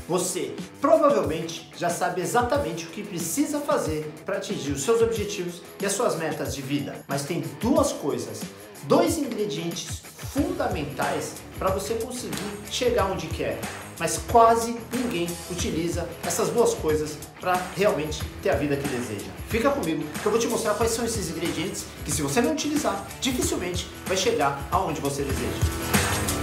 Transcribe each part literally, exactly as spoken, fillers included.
Você provavelmente já sabe exatamente o que precisa fazer para atingir os seus objetivos e as suas metas de vida. Mas tem duas coisas, dois ingredientes fundamentais para você conseguir chegar onde quer. Mas quase ninguém utiliza essas duas coisas para realmente ter a vida que deseja. Fica comigo que eu vou te mostrar quais são esses ingredientes que, se você não utilizar, dificilmente vai chegar aonde você deseja.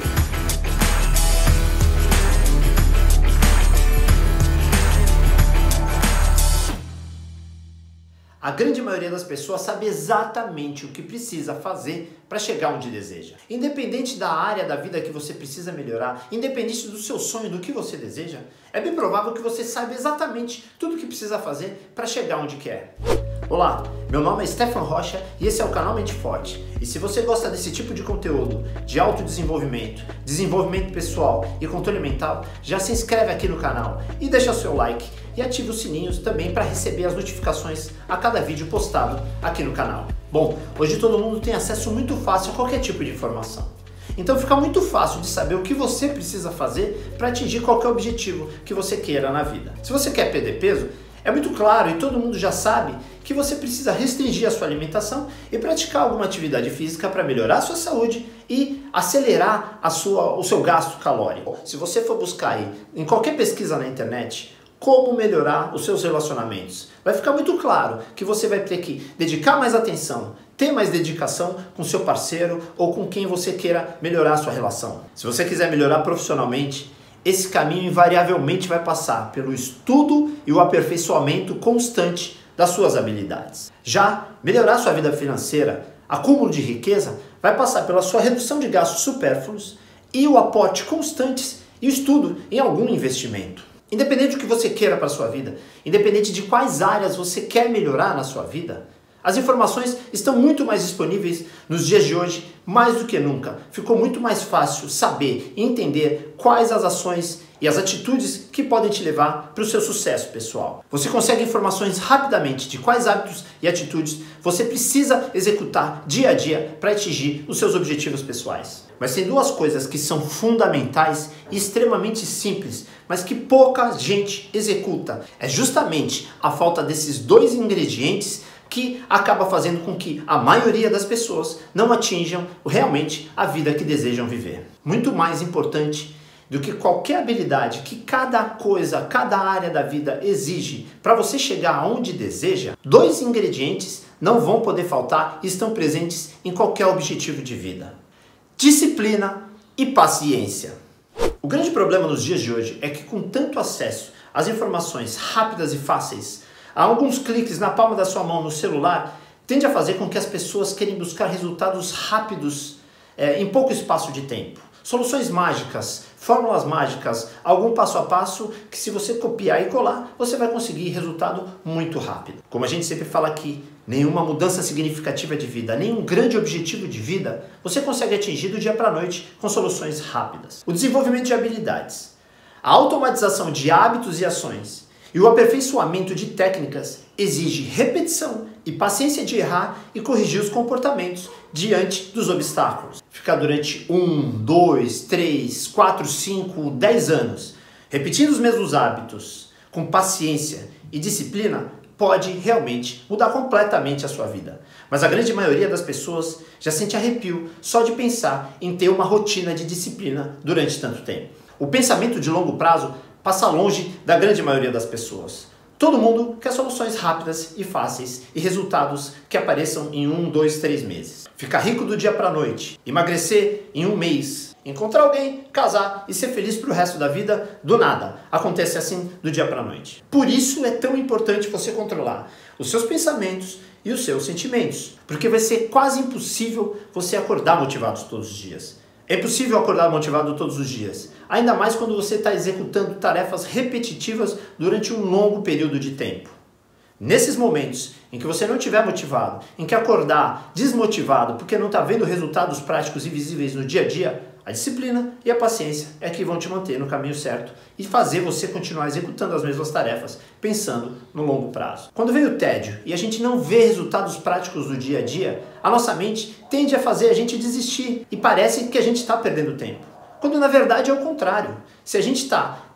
A grande maioria das pessoas sabe exatamente o que precisa fazer para chegar onde deseja. Independente da área da vida que você precisa melhorar, independente do seu sonho, do que você deseja, é bem provável que você saiba exatamente tudo o que precisa fazer para chegar onde quer. Olá, meu nome é Stefan Rocha e esse é o canal Mente Forte. E se você gosta desse tipo de conteúdo, de autodesenvolvimento, desenvolvimento pessoal e controle mental, já se inscreve aqui no canal e deixa o seu like e ative os sininhos também para receber as notificações a cada vídeo postado aqui no canal. Bom, hoje todo mundo tem acesso muito fácil a qualquer tipo de informação. Então fica muito fácil de saber o que você precisa fazer para atingir qualquer objetivo que você queira na vida. Se você quer perder peso, é muito claro e todo mundo já sabe que você precisa restringir a sua alimentação e praticar alguma atividade física para melhorar a sua saúde e acelerar a sua, o seu gasto calórico. Se você for buscar aí em qualquer pesquisa na internet como melhorar os seus relacionamentos, vai ficar muito claro que você vai ter que dedicar mais atenção, ter mais dedicação com seu parceiro ou com quem você queira melhorar a sua relação. Se você quiser melhorar profissionalmente, esse caminho invariavelmente vai passar pelo estudo e o aperfeiçoamento constante das suas habilidades. Já melhorar sua vida financeira, acúmulo de riqueza, vai passar pela sua redução de gastos supérfluos e o aporte constante e o estudo em algum investimento. Independente do que você queira para a sua vida, independente de quais áreas você quer melhorar na sua vida, as informações estão muito mais disponíveis nos dias de hoje, mais do que nunca. Ficou muito mais fácil saber e entender quais as ações e as atitudes que podem te levar para o seu sucesso pessoal. Você consegue informações rapidamente de quais hábitos e atitudes você precisa executar dia a dia para atingir os seus objetivos pessoais. Mas tem duas coisas que são fundamentais e extremamente simples, mas que pouca gente executa. É justamente a falta desses dois ingredientes que acaba fazendo com que a maioria das pessoas não atinjam realmente a vida que desejam viver. Muito mais importante do que qualquer habilidade que cada coisa, cada área da vida exige para você chegar aonde deseja, dois ingredientes não vão poder faltar e estão presentes em qualquer objetivo de vida: disciplina e paciência. O grande problema nos dias de hoje é que, com tanto acesso às informações rápidas e fáceis, há alguns cliques na palma da sua mão no celular, tende a fazer com que as pessoas queiram buscar resultados rápidos é, em pouco espaço de tempo. Soluções mágicas, fórmulas mágicas, algum passo a passo que, se você copiar e colar, você vai conseguir resultado muito rápido. Como a gente sempre fala aqui, nenhuma mudança significativa de vida, nenhum grande objetivo de vida você consegue atingir do dia para a noite com soluções rápidas. O desenvolvimento de habilidades, a automatização de hábitos e ações e o aperfeiçoamento de técnicas exige repetição e paciência de errar e corrigir os comportamentos diante dos obstáculos. Ficar durante um, dois, três, quatro, cinco, dez anos repetindo os mesmos hábitos com paciência e disciplina pode realmente mudar completamente a sua vida. Mas a grande maioria das pessoas já sente arrepio só de pensar em ter uma rotina de disciplina durante tanto tempo. O pensamento de longo prazo passa longe da grande maioria das pessoas. Todo mundo quer soluções rápidas e fáceis e resultados que apareçam em um, dois, três meses. Ficar rico do dia para a noite, emagrecer em um mês, encontrar alguém, casar e ser feliz para o resto da vida, do nada. Acontece assim do dia para a noite. Por isso é tão importante você controlar os seus pensamentos e os seus sentimentos, porque vai ser quase impossível você acordar motivado todos os dias. É impossível acordar motivado todos os dias, ainda mais quando você está executando tarefas repetitivas durante um longo período de tempo. Nesses momentos em que você não estiver motivado, em que acordar desmotivado porque não está vendo resultados práticos e visíveis no dia a dia, a disciplina e a paciência é que vão te manter no caminho certo e fazer você continuar executando as mesmas tarefas, pensando no longo prazo. Quando vem o tédio e a gente não vê resultados práticos no dia a dia, a nossa mente tende a fazer a gente desistir e parece que a gente está perdendo tempo. Quando na verdade é o contrário. Se a gente está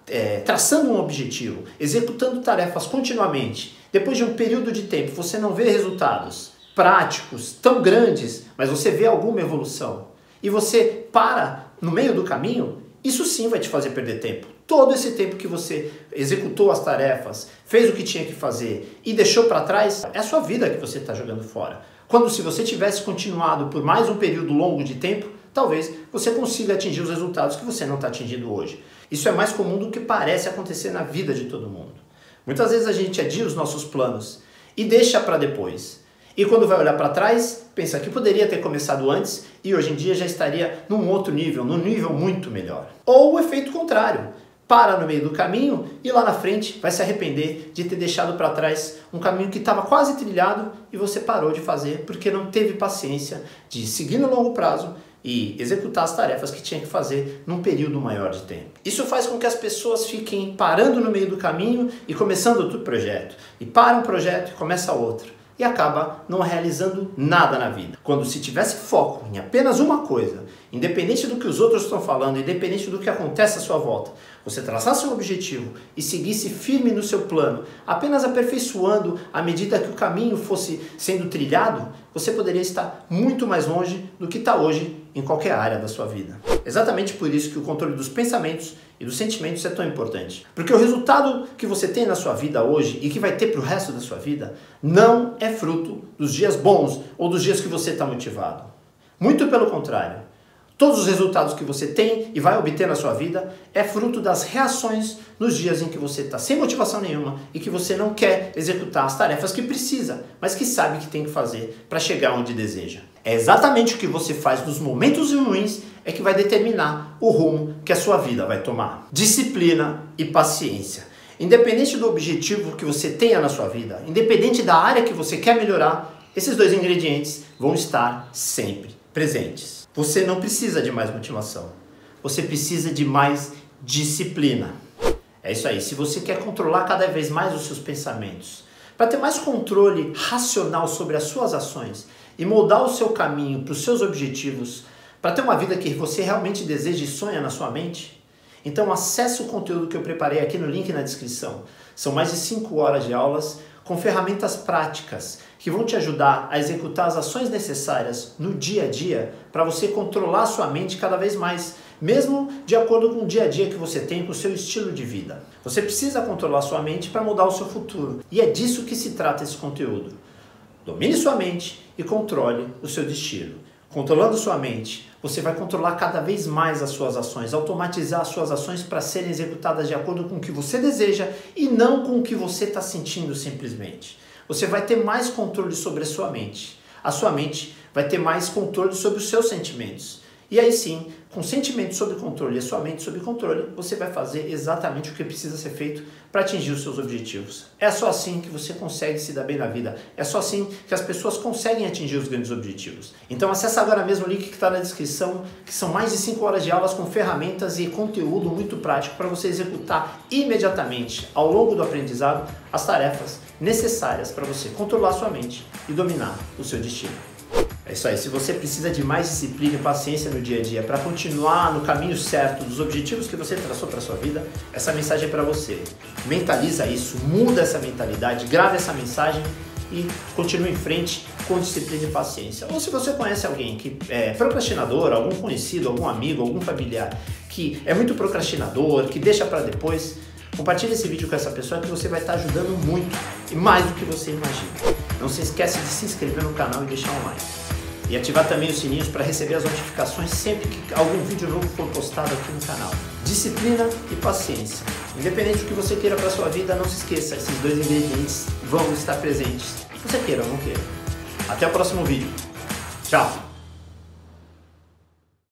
é, traçando um objetivo, executando tarefas continuamente, depois de um período de tempo você não vê resultados práticos tão grandes, mas você vê alguma evolução, e você para no meio do caminho, isso sim vai te fazer perder tempo. Todo esse tempo que você executou as tarefas, fez o que tinha que fazer e deixou para trás, é a sua vida que você está jogando fora. Quando se você tivesse continuado por mais um período longo de tempo, talvez você consiga atingir os resultados que você não está atingindo hoje. Isso é mais comum do que parece acontecer na vida de todo mundo. Muitas vezes a gente adia os nossos planos e deixa para depois. E quando vai olhar para trás, pensa que poderia ter começado antes e hoje em dia já estaria num outro nível, num nível muito melhor. Ou o efeito contrário. Para no meio do caminho e lá na frente vai se arrepender de ter deixado para trás um caminho que estava quase trilhado e você parou de fazer porque não teve paciência de seguir no longo prazo e executar as tarefas que tinha que fazer num período maior de tempo. Isso faz com que as pessoas fiquem parando no meio do caminho e começando outro projeto. E para um projeto e começa outro. E acaba não realizando nada na vida. Quando se tivesse foco em apenas uma coisa, independente do que os outros estão falando, independente do que acontece à sua volta, você traçasse um objetivo e seguisse firme no seu plano, apenas aperfeiçoando à medida que o caminho fosse sendo trilhado, você poderia estar muito mais longe do que está hoje em qualquer área da sua vida. Exatamente por isso que o controle dos pensamentos e dos sentimentos é tão importante. Porque o resultado que você tem na sua vida hoje e que vai ter para o resto da sua vida não é fruto dos dias bons ou dos dias que você está motivado. Muito pelo contrário. Todos os resultados que você tem e vai obter na sua vida é fruto das reações nos dias em que você está sem motivação nenhuma e que você não quer executar as tarefas que precisa, mas que sabe que tem que fazer para chegar onde deseja. É exatamente o que você faz nos momentos ruins é que vai determinar o rumo que a sua vida vai tomar. Disciplina e paciência. Independente do objetivo que você tenha na sua vida, independente da área que você quer melhorar, esses dois ingredientes vão estar sempre presentes. Você não precisa de mais motivação. Você precisa de mais disciplina. É isso aí. Se você quer controlar cada vez mais os seus pensamentos, para ter mais controle racional sobre as suas ações e moldar o seu caminho para os seus objetivos, para ter uma vida que você realmente deseja e sonha na sua mente, então acesse o conteúdo que eu preparei aqui no link na descrição. São mais de cinco horas de aulas com ferramentas práticas que vão te ajudar a executar as ações necessárias no dia a dia para você controlar a sua mente cada vez mais, mesmo de acordo com o dia a dia que você tem, com o seu estilo de vida. Você precisa controlar a sua mente para mudar o seu futuro. E é disso que se trata esse conteúdo. Domine sua mente e controle o seu destino. Controlando sua mente, você vai controlar cada vez mais as suas ações, automatizar as suas ações para serem executadas de acordo com o que você deseja e não com o que você está sentindo simplesmente. Você vai ter mais controle sobre a sua mente. A sua mente vai ter mais controle sobre os seus sentimentos. E aí sim, com sentimentos sob controle e a sua mente sob controle, você vai fazer exatamente o que precisa ser feito para atingir os seus objetivos. É só assim que você consegue se dar bem na vida. É só assim que as pessoas conseguem atingir os grandes objetivos. Então acessa agora mesmo o link que está na descrição, que são mais de cinco horas de aulas com ferramentas e conteúdo muito prático para você executar imediatamente, ao longo do aprendizado, as tarefas necessárias para você controlar sua mente e dominar o seu destino. É isso aí, se você precisa de mais disciplina e paciência no dia a dia para continuar no caminho certo dos objetivos que você traçou para a sua vida, essa mensagem é para você. Mentaliza isso, muda essa mentalidade, grava essa mensagem e continue em frente com disciplina e paciência. Ou se você conhece alguém que é procrastinador, algum conhecido, algum amigo, algum familiar que é muito procrastinador, que deixa para depois, compartilhe esse vídeo com essa pessoa que você vai estar ajudando muito e mais do que você imagina. Não se esquece de se inscrever no canal e deixar um like. E ativar também os sininhos para receber as notificações sempre que algum vídeo novo for postado aqui no canal. Disciplina e paciência. Independente do que você queira para a sua vida, não se esqueça, esses dois ingredientes vão estar presentes. Você queira ou não queira. Até o próximo vídeo. Tchau!